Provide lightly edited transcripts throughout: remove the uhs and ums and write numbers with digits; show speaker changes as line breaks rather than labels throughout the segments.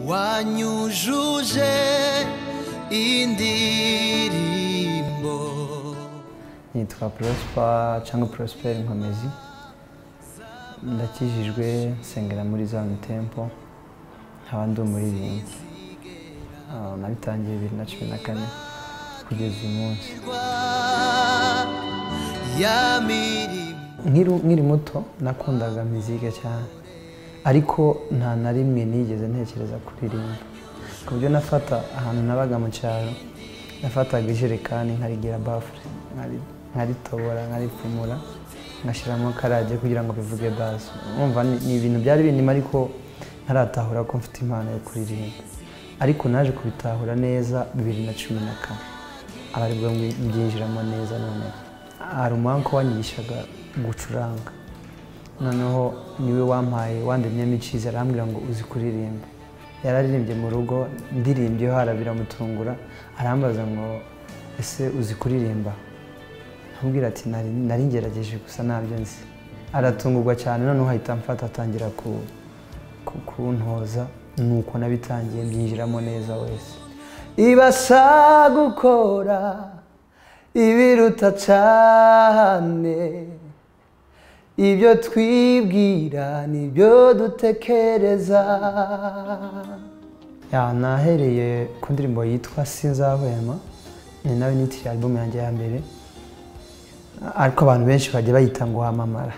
wanyujuje indirimbo.
Nitwa Prosper cyangwa Prosper Nkomezi. Ndakijijwe nsengera muri Zion Temple, nkaba ndi umuririmbyi. Nabitangiye 2014 kugeza uyu munsi. Nkiri muto nakundaga muzika cyane, ariko nta na rimwe nigeze ntekereza kuririmba. Ku buryo nafata ahantu nabaga mu cyaro, nafataga ijerekani nkarigira bafure, nkaritobora nkaripfumura, ngashyiramo karage kugira ngo bivuge bass. Umva ni ibintu byari bindimo, ariko ntaratahura ko mfite impano yo kuririmba. Ariko naje kubitahura neza 2014, abaribwo mbyinjiramo neza. None hari umunsi wanyigishaga gucuranga, noneho niwe wandemyemo icyiza, arambwira ngo uzi kuririmba. Yararirimbye mu rugo, ndirimbyeho biramutungura, arambaza ngo ese uzi kuririmba? Ambwira ati nari ngerageje gusa ntabyo nzi. Aratungurwa cyane, noneho ahita amfata atangira kuntoza, nuko nabitangiye mbyinjiramo neza wese. Ibasha gukora ibiruta cyane ibyo twibwira nibyo dutekereza. Nahereye ku ndirimbo yitwa Sinzahwema, ni nawe nitiriye album yanjye ya mbere, ariko abantu benshi bagiye bayita ngo Wamamara.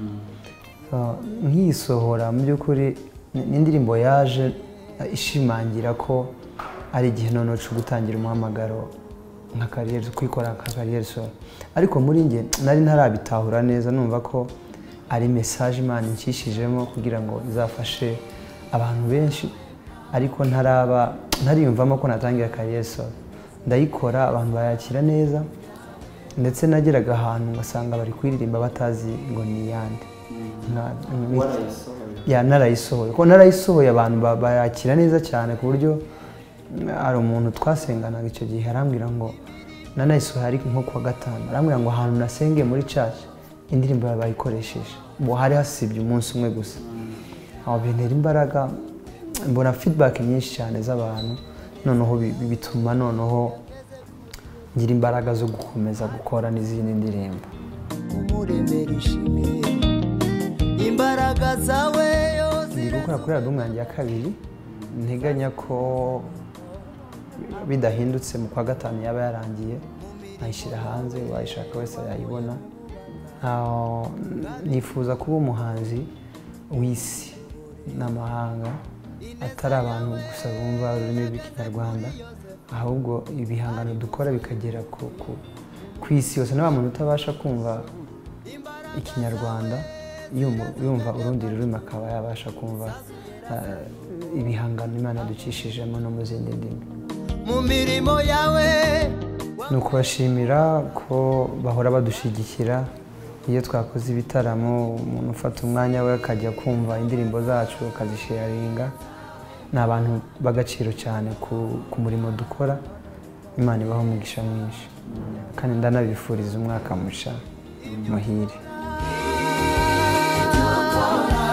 Nkiyisohora mu by'ukuri ni indirimbo yaje ishimangira ko ari igihe noneho cyo gutangira umuhamagaro nka kariyeri, kwikora nka kariyeri solo. Ariko muri njye nari ntarabitahura neza, numva ko ari message Imana incishijemo kugira ngo izafashe abantu benshi, ariko ntariyumvamo ko natangira kariyeri solo. Ndayikora, abantu bayakira neza, ndetse nageraga ahantu ngasanga bari kuririmba batazi ngo ni yandi. Narayisohoye, ko narayisohoye abantu bayakira neza cyane, ku buryo hari umuntu twasenganaga icyo gihe arambwira ngo nanayisohoye ariko nko kuwa gatanu, arambwira ngo ahantu nasengeye muri church indirimbo bayikoresheje, ngo hari hasibye umunsi umwe gusa. Aho bintera imbaraga, mbona feedback nyinshi cyane z'abantu, noneho bituma noneho ngira imbaraga zo gukomeza gukora n'izindi ndirimbo. Imbaraga zawe ndi gukora kuri album yanjye ya kabiri, nteganya ko bidahindutse mu kwa gatanu yaba yarangiye, nayishyira hanze, wayishaka wese yayibona. Nifuza kuba umuhanzi w'isi n'amahanga, atari abantu gusa bumva ururimi rw'Ikinyarwanda, ahubwo ibihangano dukora bikagera ku isi yose. Nta muntu utabasha kumva Ikinyarwanda yumva urundi rurimi akaba yabasha kumva ibihangano Imana ducishijemo no mu zindi ndimi. Mu mirimo yawe ni ukubashimira ko bahora badushyigikira. Iyo twakoze ibitaramo, umuntu ufata umwanya we akajya kumva indirimbo zacu akazisharinga. Ni abantu b'agaciro cyane ku murimo dukora. Imana ibaho umugisha mwinshi, kandi ndanabifuriza umwaka mushya muhire.